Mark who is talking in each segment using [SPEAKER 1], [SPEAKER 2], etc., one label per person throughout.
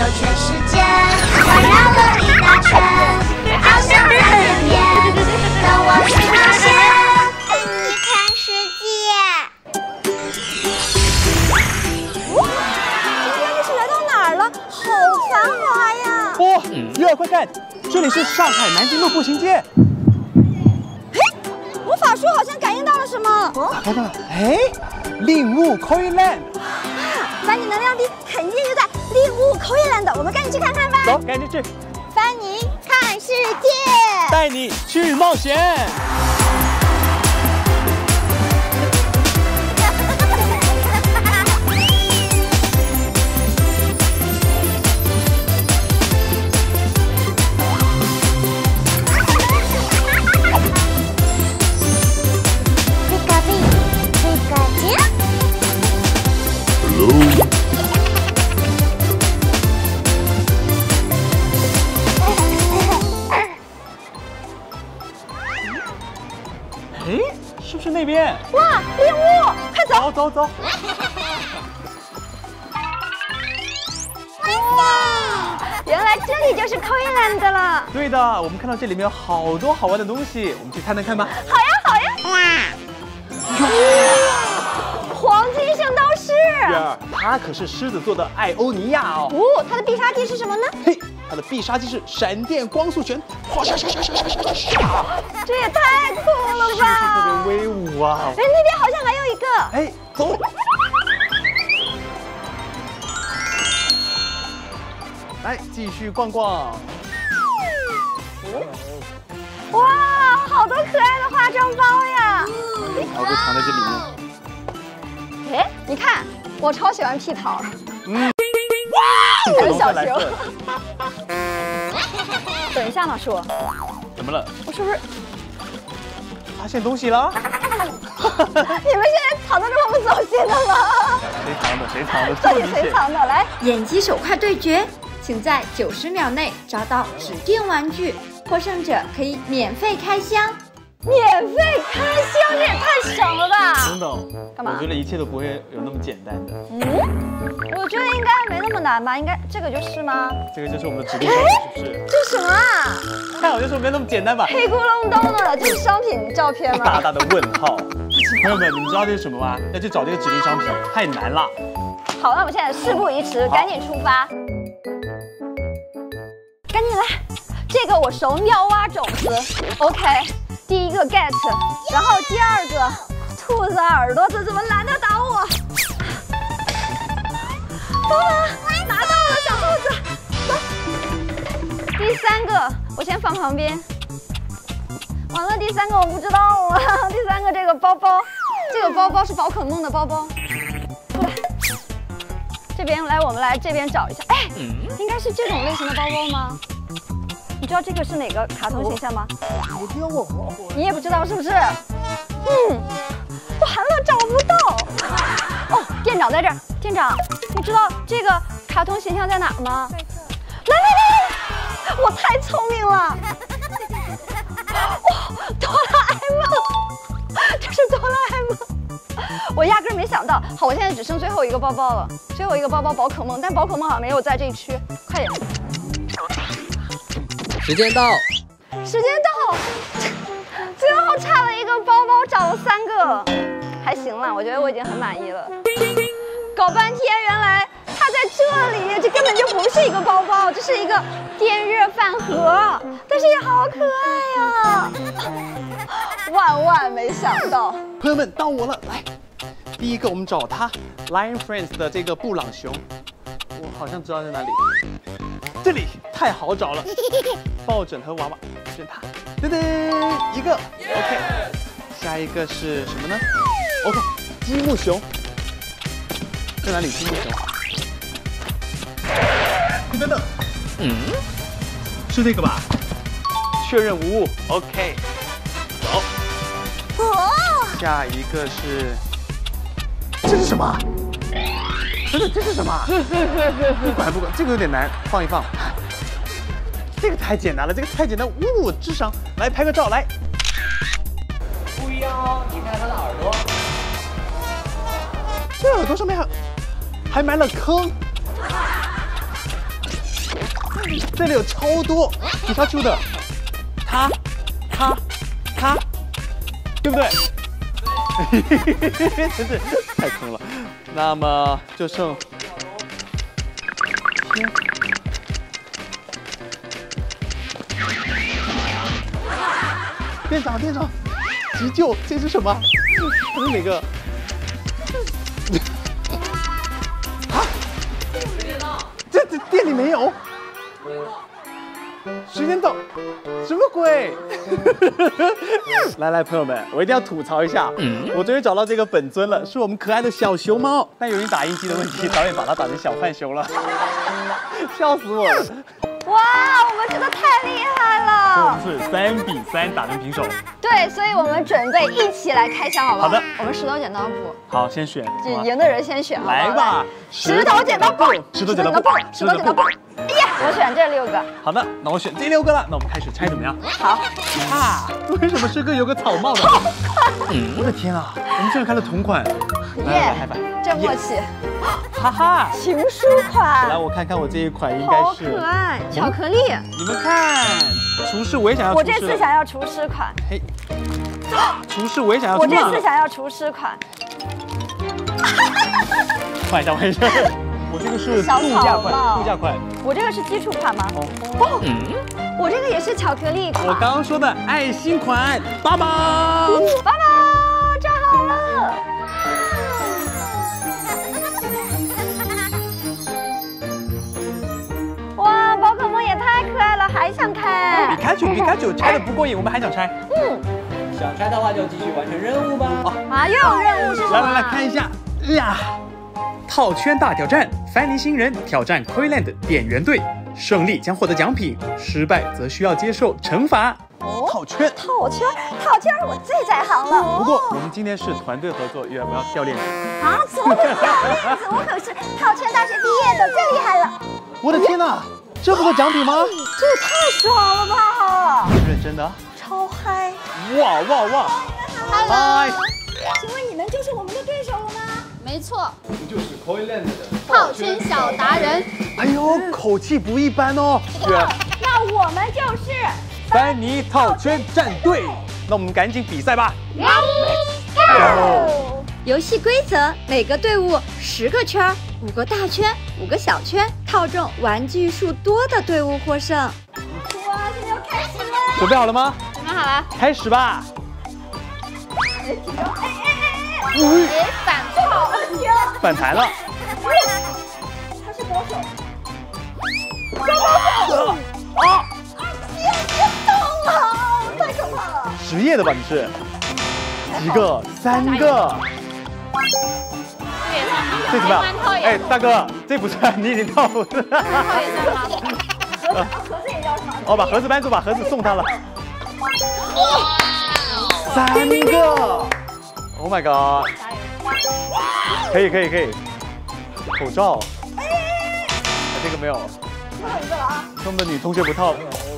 [SPEAKER 1] 全世界，环绕了一大圈，翱翔在天边，跟我去冒险，带你看世界。
[SPEAKER 2] 哇，今天这是来到哪儿了？好繁华呀！
[SPEAKER 3] 哦，月儿快看，这里是上海南京路步行街。
[SPEAKER 2] 魔法书好像感应到了什么？
[SPEAKER 3] 打开看看，哎，令物 Coinland。
[SPEAKER 2] 凡尼能量币肯定就在令物 Coinland，我们赶紧去看看吧。
[SPEAKER 3] 走，赶紧去。
[SPEAKER 2] 凡尼看世界，
[SPEAKER 3] 带你去冒险。哎，是不是那边？
[SPEAKER 2] 哇，令物，快走！
[SPEAKER 3] 走走走！
[SPEAKER 2] 哇，原来这里就是 Coinland 了。
[SPEAKER 3] 对的，我们看到这里面有好多好玩的东西，我们去探探看吧。
[SPEAKER 2] 好呀，好呀！黄金圣斗士。
[SPEAKER 3] 月儿，它可是狮子座的艾欧尼亚哦。
[SPEAKER 2] 哦，它的必杀技是什么呢？
[SPEAKER 3] 嘿，它的必杀技是闪电光速拳，唰唰唰唰唰唰唰唰。
[SPEAKER 2] 这也太酷了吧！
[SPEAKER 3] 特别威武啊！
[SPEAKER 2] 哎，那边好像还有一个。
[SPEAKER 3] 哎，走。来，继续逛逛。
[SPEAKER 2] 哇，好多可爱的化妆包呀！
[SPEAKER 3] 桃子藏在这里面。
[SPEAKER 2] 哎，你看，我超喜欢屁桃。
[SPEAKER 3] 嗯。
[SPEAKER 2] 很小熊。等一下呢，叔。
[SPEAKER 3] 怎么了？
[SPEAKER 2] 我是不是
[SPEAKER 3] 发现东西了？
[SPEAKER 2] 你们现在藏得这么不走心的吗？
[SPEAKER 3] 谁藏的？谁藏的？
[SPEAKER 2] 到底谁藏的？来，
[SPEAKER 4] 眼疾手快对决，请在90秒内找到指定玩具，获胜者可以免费开箱。
[SPEAKER 2] 免费开箱，这也太省了吧！
[SPEAKER 3] 等等，
[SPEAKER 2] 干嘛？
[SPEAKER 3] 我觉得一切都不会有那么简单的。
[SPEAKER 2] 我觉得应该没那么难吧？应该这个就是吗？
[SPEAKER 3] 这个就是我们的指定商品，是不是？
[SPEAKER 2] 这是什么啊？
[SPEAKER 3] 看好像说没那么简单吧？
[SPEAKER 2] 黑咕隆咚的，这是商品照片吗？
[SPEAKER 3] 大大的问号。朋友们，你们知道这是什么吗？要去找这个指定商品，太难了。
[SPEAKER 2] 好，那我们现在事不宜迟，赶紧出发。赶紧来，这个我熟，妙蛙种子 ，OK。第一个 get， 然后第二个兔子耳朵，这怎么拦得倒我？走了，拿到了小兔子。走。第三个我先放旁边。完了，第三个我不知道啊。第三个这个包包，这个包包是宝可梦的包包。过来，这边来，我们来这边找一下。哎，应该是这种类型的包包吗？你知道这个是哪个卡通形象吗？
[SPEAKER 3] 我知道我。
[SPEAKER 2] 你也不知道是不是？我完了，找不到。哦，店长在这儿。店长，你知道这个卡通形象在哪儿吗？来，我太聪明了。哦，哆啦 A 梦，这是哆啦 A 梦。我压根没想到。好，我现在只剩最后一个包包了，最后一个包包宝可梦，但宝可梦好像没有在这一区。快点。
[SPEAKER 5] 时间到，
[SPEAKER 2] 时间到，最后差了一个包包，找了3个，还行了，我觉得我已经很满意了。搞半天，原来它在这里，这根本就不是一个包包，这是一个电热饭盒，但是也好可爱呀！万万没想到。
[SPEAKER 3] 朋友们，到我了，来，第一个我们找它 ，Lion Friends 的这个布朗熊，我好像知道在哪里。这里太好找了，抱枕和娃娃，选它，噔噔，一个 ，OK， 下一个是什么呢 ？OK， 积木熊，在哪里？积木熊，等等，是这个吧？确认无误 ，OK， 走。
[SPEAKER 2] 哦，
[SPEAKER 3] 下一个是，这是什么？这是什么？不管，这个有点难，放一放。这个太简单了，这个太简单，智商。来拍个照，来。注意哦，你看他的耳朵，这耳朵上面还埋了坑。 这里有超多皮卡丘的，它，对不对？真是太坑了。那么就剩店长，急救！这是什么？这是哪个？啊！这店里没有。时间到，什么鬼？来，朋友们，我一定要吐槽一下，我终于找到这个本尊了，是我们可爱的小熊猫。但由于打印机的问题，导演把它打成小浣熊了，笑死我了。
[SPEAKER 2] 哇，我们真的太厉害了！
[SPEAKER 3] 所以我们是3比3打成平手。
[SPEAKER 2] 对，所以我们准备一起来开箱，好不好？
[SPEAKER 3] 好的，
[SPEAKER 2] 我们石头剪刀布。
[SPEAKER 3] 好，先选。
[SPEAKER 2] 赢的人先选，好不好？
[SPEAKER 3] 来吧，
[SPEAKER 2] 石头剪刀布，
[SPEAKER 3] 石头剪刀布，
[SPEAKER 2] 石头剪刀布。哎呀，我选这6个。
[SPEAKER 3] 好的，那我选这6个了。那我们开始拆怎么样？
[SPEAKER 2] 好。
[SPEAKER 3] 啊，为什么师哥有个草帽的？我的天啊，我们居然开了同款。
[SPEAKER 2] 耶，这默契。
[SPEAKER 3] 哈哈，
[SPEAKER 2] 情书款。
[SPEAKER 3] 来，我看看我这一款应该是。
[SPEAKER 2] 好可爱，巧克力。
[SPEAKER 3] 你们看，厨师我也想要。
[SPEAKER 2] 我这次想要厨师款。
[SPEAKER 3] 嘿，厨师我也想要。
[SPEAKER 2] 我这次想要厨师款。
[SPEAKER 3] 换一下。我这个是度假款。
[SPEAKER 2] 我这个是基础款吗？哦，我这个也是巧克力款。
[SPEAKER 3] 我刚刚说的爱心款，爸爸，
[SPEAKER 2] 站好了。哇，宝可梦也太可爱了，还想开。
[SPEAKER 3] 皮卡丘拆的不过瘾，我们还想拆。
[SPEAKER 5] 想拆的话就继续完成任务吧。
[SPEAKER 2] 又有任务是什么？
[SPEAKER 3] 来看一下呀。套圈大挑战，凡尼星人挑战 Toyland 店员队，胜利将获得奖品，失败则需要接受惩罚。套圈，
[SPEAKER 2] 我最在行了。
[SPEAKER 3] 不过我们今天是团队合作，我们要掉链子。
[SPEAKER 2] 啊，怎么会掉链子？我可是套圈大学毕业的，最厉害了。
[SPEAKER 3] 我的天哪，这不是奖品吗？
[SPEAKER 2] 这也太爽了吧！
[SPEAKER 3] 认真的？
[SPEAKER 2] 超嗨！
[SPEAKER 3] 哇！嗨！
[SPEAKER 2] 请问你们就是我们的对手了吗？
[SPEAKER 6] 没错，
[SPEAKER 3] 我们就是 Toyland 的
[SPEAKER 6] 套圈小达人。
[SPEAKER 3] 哎呦，口气不一般哦。
[SPEAKER 2] 那我们就是
[SPEAKER 3] 凡尼套圈战队。那我们赶紧比赛吧。
[SPEAKER 4] 游戏规则：每个队伍10个圈，5个大圈，5个小圈，套中玩具数多的队伍获胜。
[SPEAKER 2] 哇，现在要开始了！
[SPEAKER 3] 准备好了吗？
[SPEAKER 6] 准备好了，
[SPEAKER 3] 开始吧。反弹了。
[SPEAKER 2] 他是高手。别动了，太可怕了。
[SPEAKER 3] 职业的吧你是？几个？3个。这怎么样？哎，大哥，这不算，你已经套了。
[SPEAKER 6] 套也算吗？
[SPEAKER 2] 盒子也要上。
[SPEAKER 3] 把盒子搬走，把盒子送他了。3个。Oh my god！ 可以。口罩。这个没有。最后一个了啊！我们的女同学不套。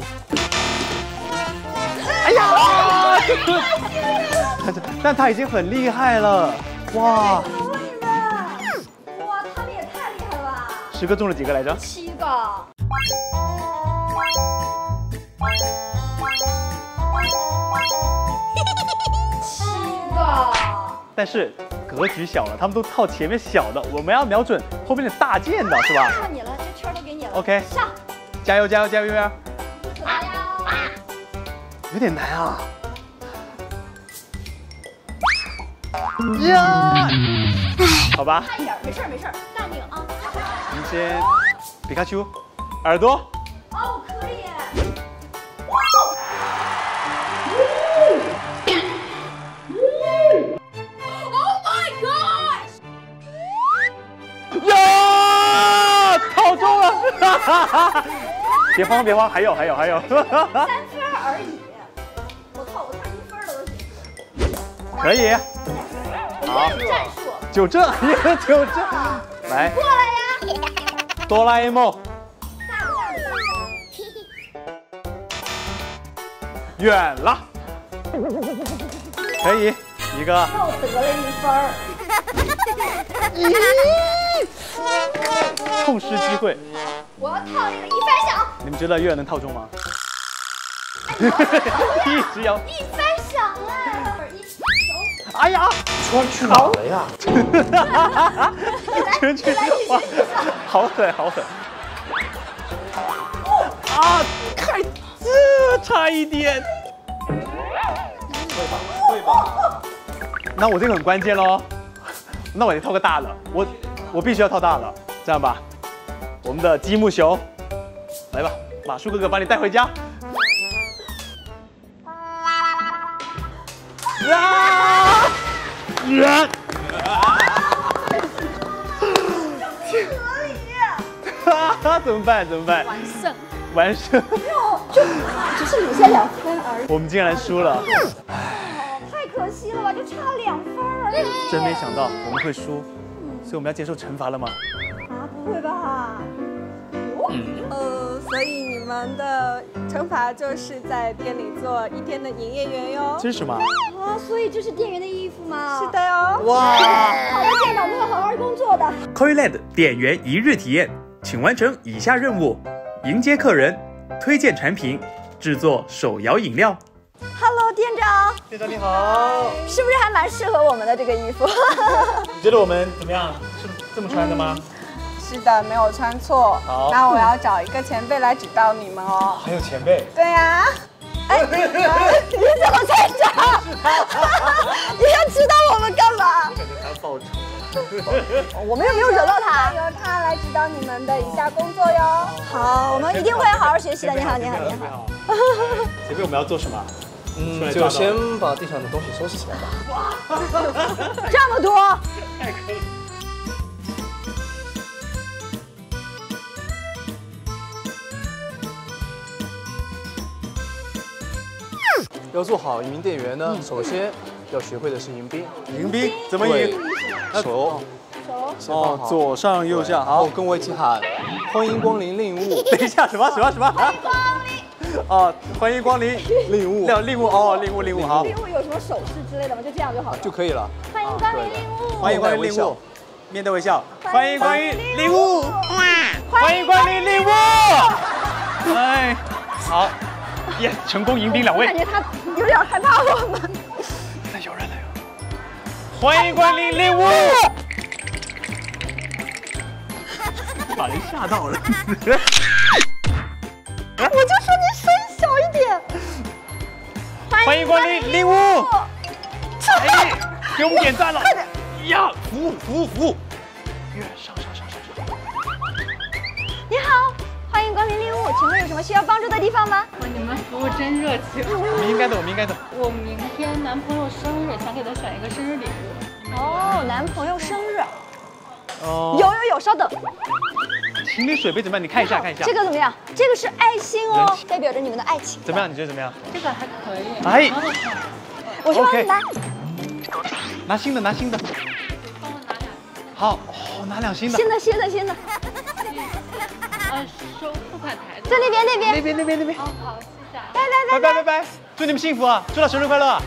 [SPEAKER 3] 哎呀！但她已经很厉害了。哇！
[SPEAKER 2] 哇，他们也太厉害了吧
[SPEAKER 3] ！10个中了几个来着
[SPEAKER 2] ？7个。7个。
[SPEAKER 3] 但是格局小了，他们都套前面小的，我们要瞄准后面的大件的，是吧？
[SPEAKER 2] 看你了，这圈都给你了。
[SPEAKER 3] OK，
[SPEAKER 2] 上！
[SPEAKER 3] 加油！
[SPEAKER 2] 加油！
[SPEAKER 3] 有点难啊。呀！好吧。
[SPEAKER 2] 慢一点，没事，淡定啊。
[SPEAKER 3] 我们先皮卡丘，耳朵。
[SPEAKER 2] 哦，可以。
[SPEAKER 3] 呀！套中了！别慌，还有。
[SPEAKER 2] 3分而已。我差1分了都行。
[SPEAKER 3] 可以。好。
[SPEAKER 2] 战术。
[SPEAKER 3] 就这。来。
[SPEAKER 2] 过来呀！
[SPEAKER 3] 哆啦 A 梦。远了。可以，1个。
[SPEAKER 2] 又得了1分。
[SPEAKER 3] 痛失机会。
[SPEAKER 2] 我要套那个1分响。
[SPEAKER 3] 你们觉得月儿能套中吗？一直摇。
[SPEAKER 1] 一翻响了。
[SPEAKER 3] 哎呀，
[SPEAKER 7] 川去哪了呀？
[SPEAKER 3] 全去哇，好狠好狠！啊，差一点。
[SPEAKER 7] 会吧？
[SPEAKER 3] 那我这个很关键喽，那我得套个大的，我必须要套大的，这样吧，我们的积木熊，来吧，马叔哥哥把你带回家。啊！怎么办？怎么办？完胜。
[SPEAKER 2] 只是领先2分而已。
[SPEAKER 3] 我们竟然输了，
[SPEAKER 2] 太可惜了吧，就差2分而已。
[SPEAKER 3] 真没想到我们会输，所以我们要接受惩罚了吗？
[SPEAKER 2] 啊，不会吧？
[SPEAKER 8] 所以你们的惩罚就是在店里做1天的营业员哟。
[SPEAKER 3] 这是什么？
[SPEAKER 2] 啊，所以这是店员的衣服吗？
[SPEAKER 8] 是的哟。
[SPEAKER 3] 哇！
[SPEAKER 2] 好的，店长，我们会好好工作的。
[SPEAKER 9] Coyland 店员1日体验，请完成以下任务：迎接客人、推荐产品、制作手摇饮料。
[SPEAKER 2] Hello， 店长，
[SPEAKER 3] 店长你好，
[SPEAKER 2] 是不是还蛮适合我们的这个衣服？
[SPEAKER 3] 你觉得我们怎么样？是这么穿的吗？
[SPEAKER 8] 是的，没有穿错。
[SPEAKER 3] 好，
[SPEAKER 8] 那我要找一个前辈来指导你们哦。
[SPEAKER 3] 还有前辈。
[SPEAKER 8] 对呀。
[SPEAKER 2] 哎，你怎么在这？你要指导我们干嘛？
[SPEAKER 3] 感觉他要报仇。
[SPEAKER 2] 我们又没有惹到他。
[SPEAKER 8] 由他来指导你们的以下工作哟。
[SPEAKER 2] 好，我们一定会好好学习的。你好，你好，你好。
[SPEAKER 3] 前辈，我们要做什么？
[SPEAKER 7] 就先把地上的东西收拾起来吧。
[SPEAKER 2] 这么多。
[SPEAKER 3] 太可以。
[SPEAKER 7] 要做好一名店员呢，首先要学会的是迎宾。
[SPEAKER 3] 迎宾怎么迎？
[SPEAKER 7] 手
[SPEAKER 3] 哦，左上右下，好，
[SPEAKER 7] 跟我一起喊：欢迎光临令物。
[SPEAKER 3] 等一下，什么？欢迎光临。哦，欢迎光临
[SPEAKER 7] 令物。
[SPEAKER 3] 令物哦，令物好。
[SPEAKER 2] 令物有什么手势之类的吗？就这样就好了。
[SPEAKER 7] 就可以了。
[SPEAKER 2] 欢迎光临令物。
[SPEAKER 3] 欢迎光临令物。面带微笑。欢迎光临令物。欢迎光临令物。哎，好。 耶，成功迎宾2位。
[SPEAKER 2] 感觉他有点害怕我们。
[SPEAKER 3] 有人了！欢迎光临令物。把人吓到了。
[SPEAKER 2] 我就说你声小一点。
[SPEAKER 3] 欢迎光临令物。哎，给我们点赞了！快点呀！服务！越上！
[SPEAKER 2] 你好。 欢迎光临令物，请问有什么需要帮助的地方吗？
[SPEAKER 6] 哇，你们服务真热情。
[SPEAKER 3] 我们应该的。
[SPEAKER 6] 我明天男朋友生日，想给他选一个生日礼物。
[SPEAKER 2] 哦，男朋友生日。
[SPEAKER 3] 哦。
[SPEAKER 2] 有，稍等。
[SPEAKER 3] 情侣水杯怎么样？你看一下。
[SPEAKER 2] 这个怎么样？这个是爱心哦，代表着你们的爱情。
[SPEAKER 3] 怎么样？你觉得怎么样？
[SPEAKER 6] 这个还可以。
[SPEAKER 3] 哎。
[SPEAKER 2] 我去帮你拿。
[SPEAKER 3] 拿新的。
[SPEAKER 6] 帮我拿2。
[SPEAKER 3] 好，哦，拿2新的。
[SPEAKER 2] 新的。
[SPEAKER 6] 收付款台的。
[SPEAKER 2] 在那边。
[SPEAKER 6] 哦，好，谢谢。
[SPEAKER 3] 拜，祝你们幸福啊！祝他生日快乐啊！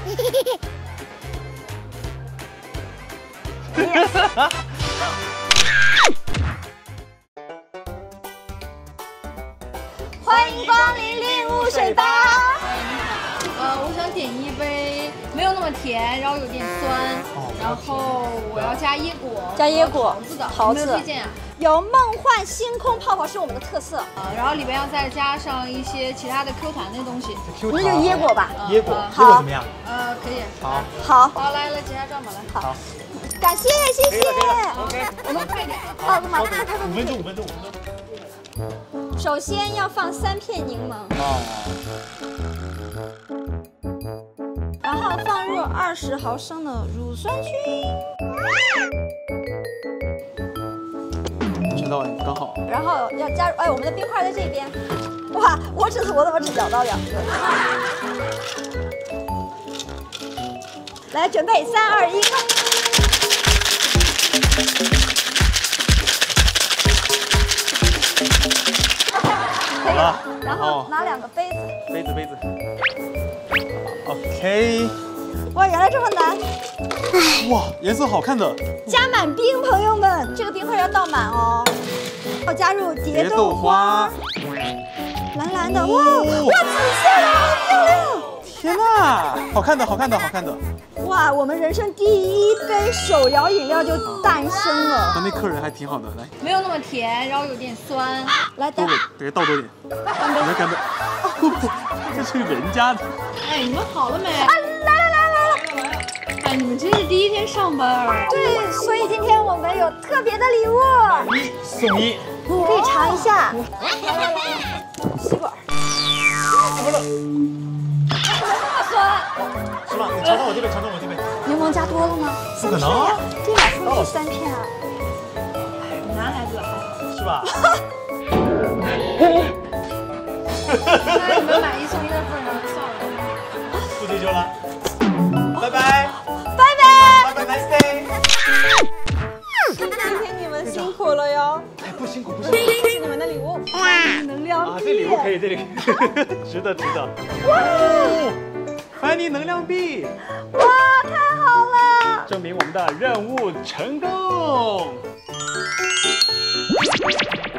[SPEAKER 2] 欢迎光临令物水吧。
[SPEAKER 6] 我想点一杯没有那么甜，然后有点酸，然后我要加椰果，
[SPEAKER 2] 桃子
[SPEAKER 6] 有没有推荐啊？
[SPEAKER 2] 有梦幻星空泡泡是我们的特色，
[SPEAKER 6] 然后里边要再加上一些其他的 Q 弹的东西。
[SPEAKER 2] 那就椰果吧。
[SPEAKER 3] 椰果怎么样？
[SPEAKER 6] 可以。
[SPEAKER 2] 好，
[SPEAKER 6] 来结账吧，来。
[SPEAKER 2] 好，感谢，谢谢。
[SPEAKER 3] OK，
[SPEAKER 6] 我们快点。
[SPEAKER 2] 马上开
[SPEAKER 3] 5分钟。
[SPEAKER 2] 首先要放3片柠檬。然后放入20毫升的乳酸菌。
[SPEAKER 3] 知道刚好。
[SPEAKER 2] 然后要加入，我们的冰块在这边。哇，我怎么只咬到2个？来，准备3、2、1，
[SPEAKER 3] 好了。
[SPEAKER 2] 然后拿2个杯子。
[SPEAKER 3] 杯子。OK。
[SPEAKER 2] 哇，原来这么难！
[SPEAKER 3] 哇，颜色好看的。
[SPEAKER 2] 加满冰，朋友们，这个冰块要倒满哦。要加入蝶豆花。来，
[SPEAKER 4] 蓝蓝的，哇，紫色的，好漂亮！
[SPEAKER 3] 天哪，好看的，好看的，好看的。
[SPEAKER 4] 哇，我们人生第一杯手摇饮料就诞生了。
[SPEAKER 3] 那客人还挺好的，来，
[SPEAKER 6] 没有那么甜，然后有点酸。
[SPEAKER 4] 来，
[SPEAKER 3] 多给倒多点。来干杯！这是人家的。
[SPEAKER 6] 哎，你们好了没？来！哎，你们真是第一天上班。
[SPEAKER 4] 对，所以今天我们有特别的礼物，
[SPEAKER 3] 一送一。
[SPEAKER 4] 你可以尝一下。吸管。
[SPEAKER 3] 怎么了？是吧？你尝尝我这边，尝尝我这边。
[SPEAKER 4] 柠檬加多了吗？
[SPEAKER 3] 不可能。
[SPEAKER 4] 对呀，说是3片啊。
[SPEAKER 6] 男孩子还好。
[SPEAKER 3] 是吧？
[SPEAKER 6] 那你们买1送1的份上算了。
[SPEAKER 3] 不追究了。拜拜。
[SPEAKER 4] 拜拜。
[SPEAKER 3] 拜拜 ，nice day。
[SPEAKER 8] 今天你们辛苦了哟。
[SPEAKER 3] 哎，不辛苦，不辛
[SPEAKER 8] 这
[SPEAKER 3] 苦。
[SPEAKER 8] 是你们的礼物，能量
[SPEAKER 3] 啊，
[SPEAKER 8] 币。
[SPEAKER 3] 这礼物可以，这里值得，值得。哇！凡妮能量币。
[SPEAKER 4] 哇，太好了！
[SPEAKER 3] 证明我们的任务成功。